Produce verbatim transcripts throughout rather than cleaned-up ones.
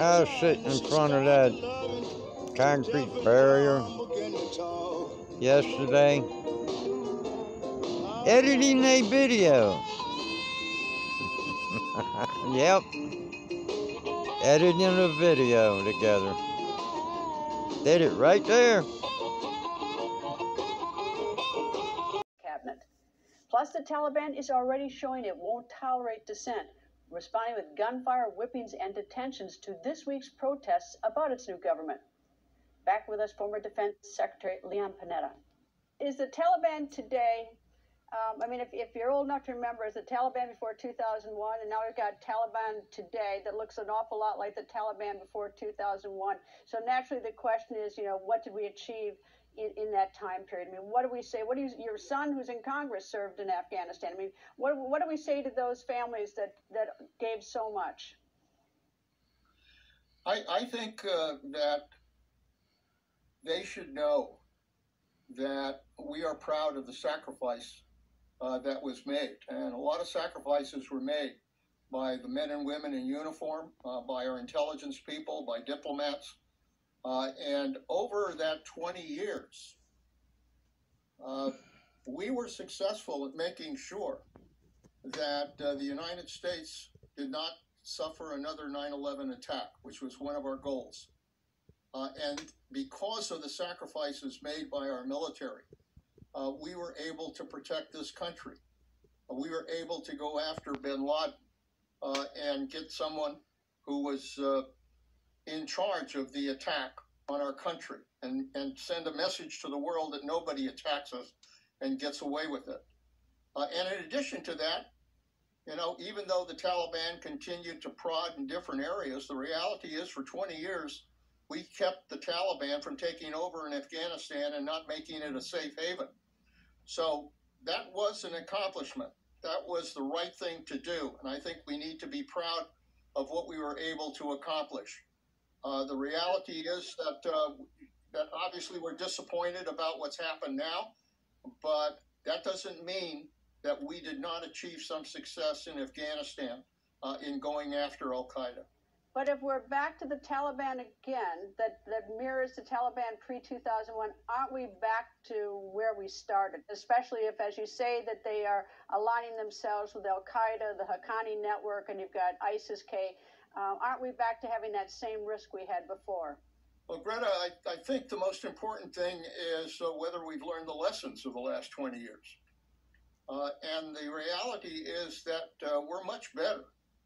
I was sitting in front of that concrete barrier yesterday, editing a video. Yep, editing a video together. Did it right there. Cabinet. Plus, the Taliban is already showing it won't tolerate dissent, responding with gunfire, whippings, and detentions to this week's protests about its new government. Back with us, former Defense Secretary Leon Panetta. Is the Taliban today, um, I mean, if, if you're old enough to remember, is the Taliban before two thousand one, and now we've got Taliban today that looks an awful lot like the Taliban before two thousand one. So naturally the question is, you know, what did we achieve in, in that time period? I mean, what do we say? What do you, your son who's in Congress served in Afghanistan? I mean, what, what do we say to those families that, that gave so much? I, I think uh, that they should know that we are proud of the sacrifice uh, that was made. And a lot of sacrifices were made by the men and women in uniform, uh, by our intelligence people, by diplomats. Uh, and over that twenty years, uh, we were successful at making sure that uh, the United States did not suffer another nine eleven attack, which was one of our goals. Uh, and because of the sacrifices made by our military, uh, we were able to protect this country. Uh, we were able to go after bin Laden uh, and get someone who was uh, in charge of the attack on our country and, and send a message to the world that nobody attacks us and gets away with it. Uh, and in addition to that, you know, even though the Taliban continued to prod in different areas, the reality is for twenty years, we kept the Taliban from taking over in Afghanistan and not making it a safe haven. So that was an accomplishment. That was the right thing to do. And I think we need to be proud of what we were able to accomplish. Uh, the reality is that, uh, that obviously we're disappointed about what's happened now, but that doesn't mean that we did not achieve some success in Afghanistan uh, in going after al-Qaeda. But if we're back to the Taliban again, that, that mirrors the Taliban pre two thousand one, aren't we back to where we started? Especially if, as you say, that they are aligning themselves with al-Qaeda, the Haqqani network, and you've got ISIS-K. Um, aren't we back to having that same risk we had before? Well, Greta, I, I think the most important thing is uh, whether we've learned the lessons of the last twenty years. Uh, and the reality is that uh, we're much better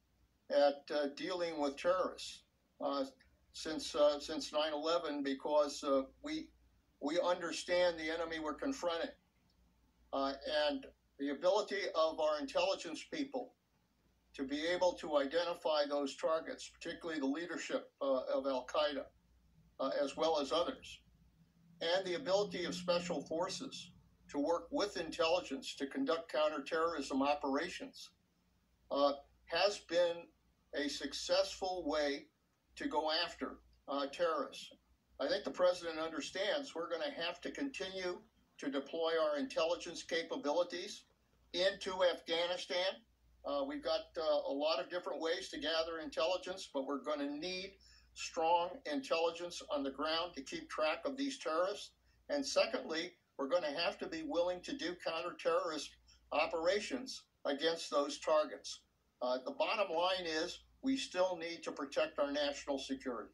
at uh, dealing with terrorists uh, since uh, since nine eleven because uh, we we understand the enemy we're confronting, uh, and the ability of our intelligence people to be able to identify those targets, particularly the leadership uh, of al-Qaeda, uh, as well as others, and the ability of special forces to work with intelligence to conduct counterterrorism operations uh, has been a successful way to go after uh, terrorists. I think the president understands we're going to have to continue to deploy our intelligence capabilities into Afghanistan. Uh, we've got uh, a lot of different ways to gather intelligence, but we're going to need strong intelligence on the ground to keep track of these terrorists. And secondly, we're going to have to be willing to do counterterrorist operations against those targets. Uh, the bottom line is we still need to protect our national security.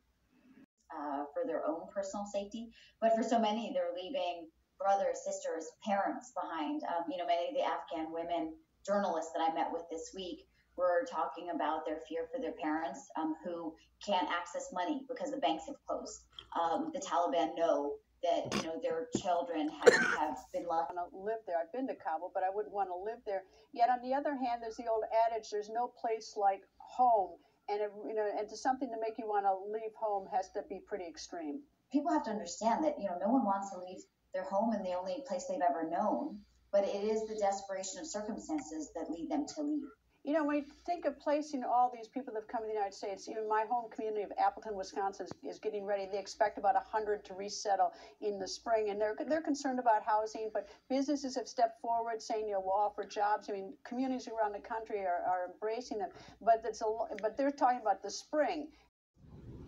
Uh, for their own personal safety, but for so many, they're leaving brothers, sisters, parents behind. Um, you know, many of the Afghan women journalists that I met with this week were talking about their fear for their parents um, who can't access money because the banks have closed. Um, the Taliban know that, you know, their children have, have been left. I live there. I've been to Kabul, but I wouldn't want to live there. Yet on the other hand, there's the old adage, there's no place like home. And, it, you know, and to something to make you want to leave home has to be pretty extreme. People have to understand that, you know, no one wants to leave their home in the only place they've ever known, but it is the desperation of circumstances that lead them to leave. You know, when you think of placing all these people that have come to the United States, even my home community of Appleton, Wisconsin is, is getting ready. They expect about one hundred to resettle in the spring, and they're they're concerned about housing, but businesses have stepped forward saying, you know, we'll offer jobs. I mean, communities around the country are, are embracing them, but, it's a, but they're talking about the spring.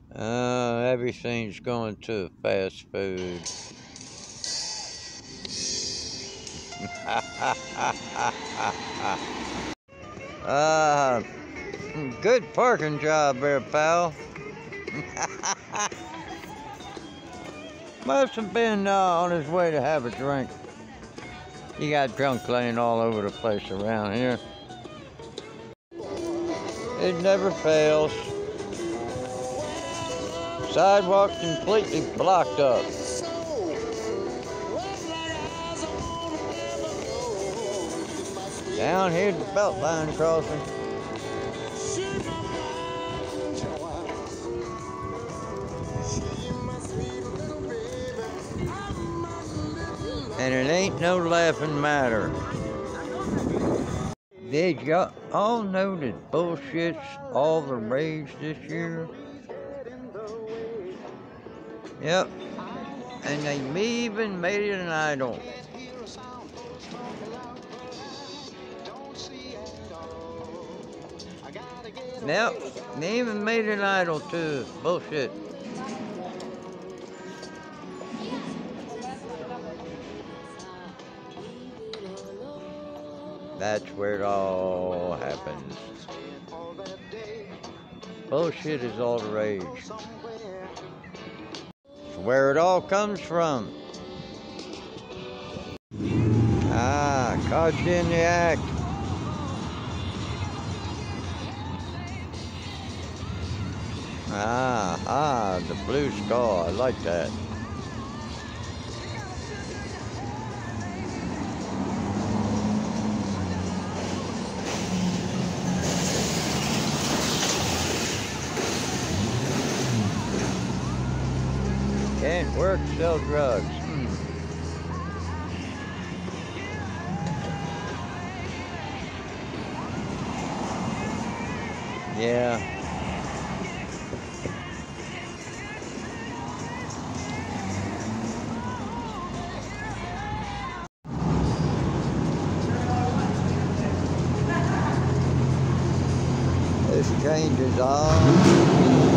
Uh, everything's going to fast food. uh, good parking job there, pal. Must have been uh, on his way to have a drink. You got drunk laying all over the place around here. It never fails. Sidewalk completely blocked up. Down here at the Beltline crossing. And it ain't no laughing matter. Did y'all all know that bullshit's all the rage this year? Yep. And they even made it an idol. Yep. They even made it an idol too. Bullshit. That's where it all happens. Bullshit is all the rage. It's where it all comes from. Ah, caught you in the act. Ah, ah, the blue skull. I like that. Can't work, sell drugs. Hmm. Yeah. This changes all.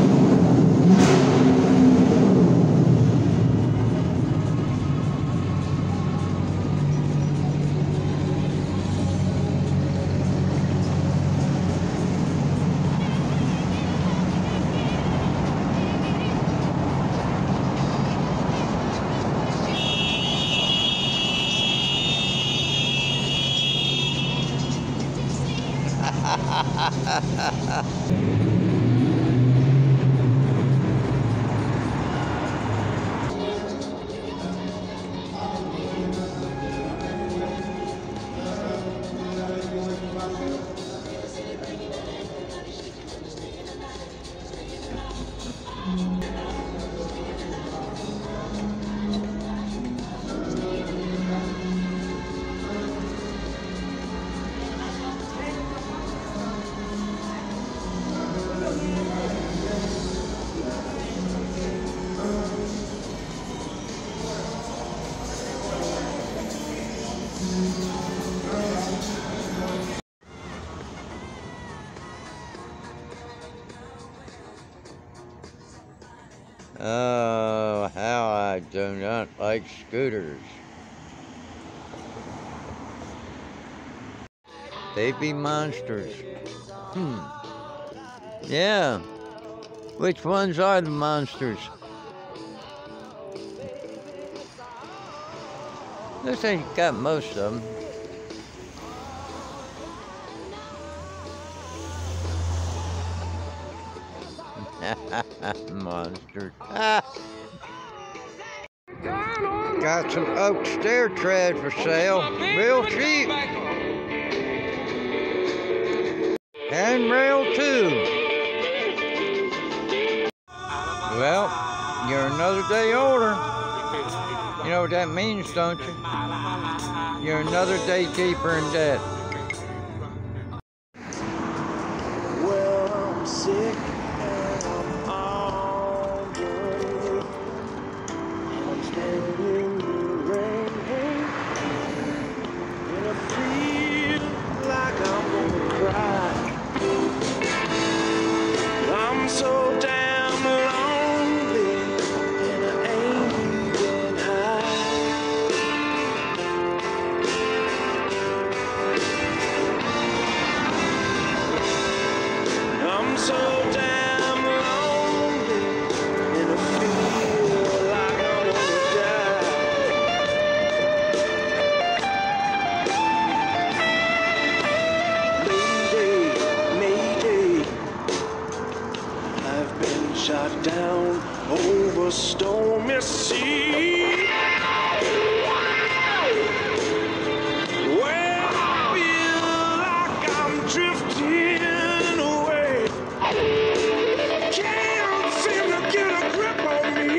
Oh, how I do not like scooters. They be monsters. Hmm. Yeah. Which ones are the monsters? Looks like you got most of them. Monsters. Ah. Got some oak stair tread for sale. Real cheap. Handrail too. Well, you're another day older. You know what that means, don't you? You're another day deeper in debt. Well, I'm sick and I'm hungry. I'm standing in the rain, and I feel like I'm gonna cry. I'm so damn alone. so damn lonely, and I feel like I wanna die. Mayday, mayday, I've been shot down over stormy sea. Well, I feel like I'm drifting away. Can't seem to get a grip on me.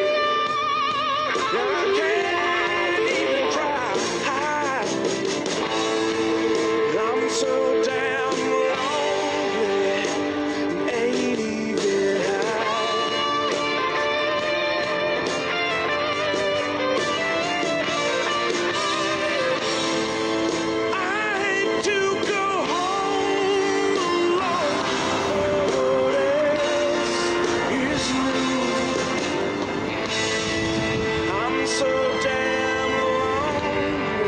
I can't even try. I'm so damn lonely, ain't even high. I hate to go home alone, what else is new? I'm so damn lonely.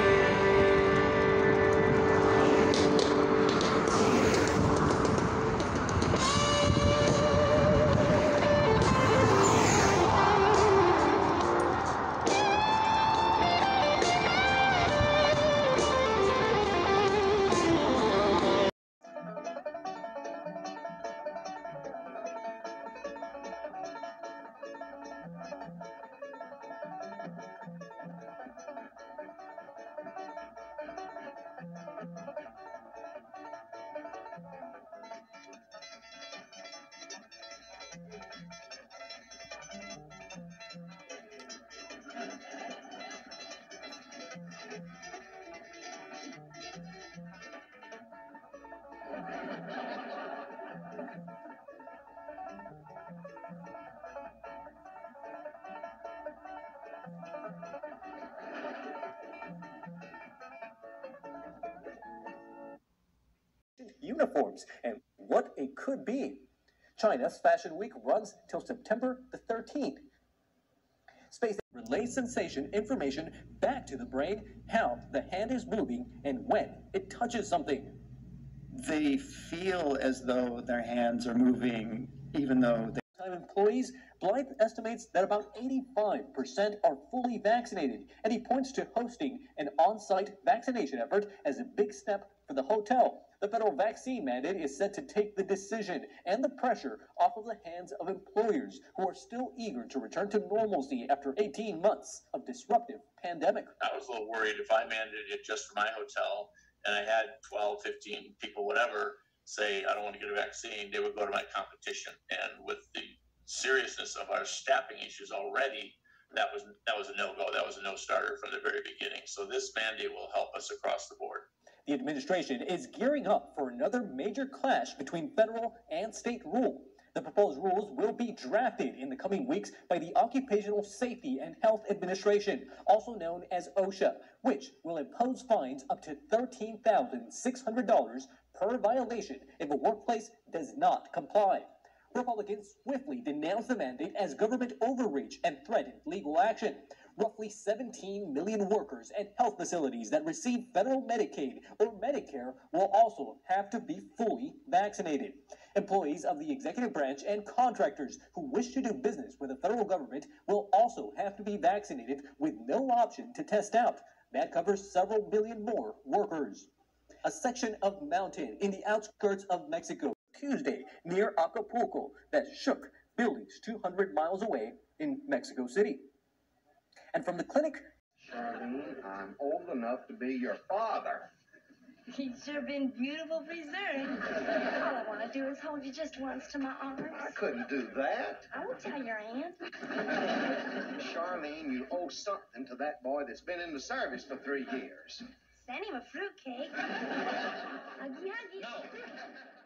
Uniforms and what it could be. China's Fashion Week runs till September the thirteenth. Space relays sensation information back to the brain, how the hand is moving and when it touches something. They feel as though their hands are moving, even though they... Time employees, Blythe estimates that about eighty-five percent are fully vaccinated, and he points to hosting an on-site vaccination effort as a big step for the hotel. The federal vaccine mandate is set to take the decision and the pressure off of the hands of employers who are still eager to return to normalcy after eighteen months of disruptive pandemic. I was a little worried if I mandated it just for my hotel and I had twelve, fifteen people, whatever, say, I don't want to get a vaccine, they would go to my competition. And with the seriousness of our staffing issues already, that was that was a no-go. That was a no-starter from the very beginning. So this mandate will help us across the board. The administration is gearing up for another major clash between federal and state rule. The proposed rules will be drafted in the coming weeks by the Occupational Safety and Health Administration, also known as OSHA, which will impose fines up to thirteen thousand six hundred dollars per violation if a workplace does not comply. Republicans swiftly denounced the mandate as government overreach and threatened legal action. Roughly seventeen million workers and health facilities that receive federal Medicaid or Medicare will also have to be fully vaccinated. Employees of the executive branch and contractors who wish to do business with the federal government will also have to be vaccinated with no option to test out. That covers several million more workers. A section of mountain in the outskirts of Mexico Tuesday near Acapulco that shook buildings two hundred miles away in Mexico City. And from the clinic, Charlene, I'm old enough to be your father. He's sure been beautiful preserved. All I want to do is hold you just once to my arms. I couldn't do that. I won't tell your aunt. Charlene, you owe something to that boy that's been in the service for three years. Send him a fruitcake. Huggy, huggy. No.